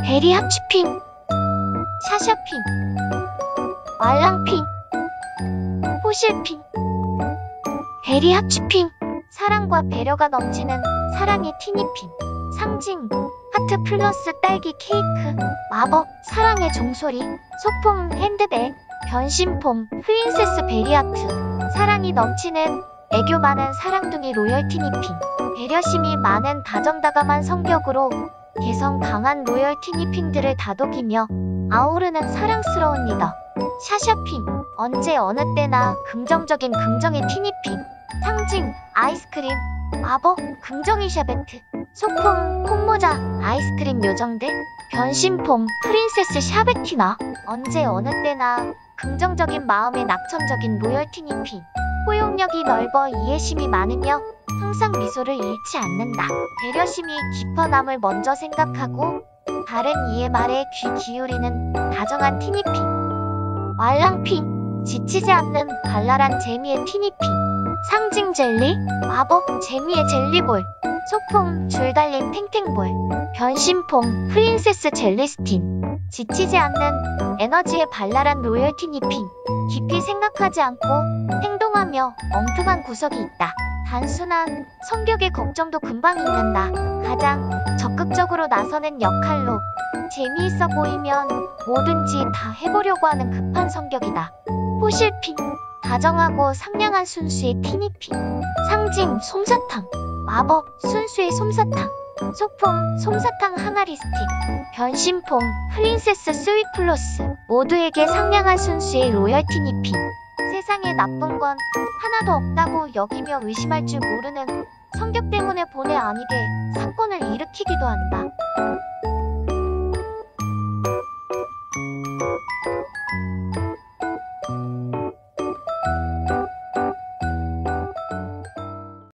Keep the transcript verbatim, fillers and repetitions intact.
베리 합치핑, 샤샤핑, 말랑핑, 포실핑. 베리 합치핑, 사랑과 배려가 넘치는 사랑의 티니핑. 상징, 하트 플러스 딸기 케이크. 마법, 사랑의 종소리. 소품, 핸드백. 변신폼, 프린세스 베리아트. 사랑이 넘치는 애교 많은 사랑둥이 로열 티니핑. 배려심이 많은 다정다감한 성격으로 개성 강한 로열 티니핑들을 다독이며 아우르는 사랑스러운 리더. 샤샤핑, 언제 어느 때나 긍정적인 긍정의 티니핑. 상징, 아이스크림. 마법, 긍정의 샤베트. 소품, 콩모자, 아이스크림 요정들. 변신폼, 프린세스 샤베티나. 언제 어느 때나 긍정적인 마음에 낙천적인 로열 티니핑. 포용력이 넓어 이해심이 많으며 항상 미소를 잃지 않는다. 배려심이 깊어 남을 먼저 생각하고 다른 이의 말에 귀 기울이는 다정한 티니핑. 말랑핑, 지치지 않는 발랄한 재미의 티니핑. 상징 젤리, 마법, 재미의 젤리볼. 소품, 줄 달린 탱탱볼. 변신폼, 프린세스 젤리스틴. 지치지 않는 에너지의 발랄한 로열 티니핑. 깊이 생각하지 않고 행동하며 엉뚱한 구석이 있다. 단순한 성격의 걱정도 금방 잊는다. 가장 적극적으로 나서는 역할로 재미있어 보이면 뭐든지 다 해보려고 하는 급한 성격이다. 포실핑, 다정하고 상냥한 순수의 티니핑. 상징, 솜사탕. 마법, 순수의 솜사탕. 소품, 솜사탕 항아리 스틱. 변신폼, 프린세스 스윗플러스. 모두에게 상냥한 순수의 로열 티니핑. 세상에 나쁜 건 하나도 없다고 여기며 의심할 줄 모르는 성격 때문에 본의 아니게 사건을 일으키기도 한다.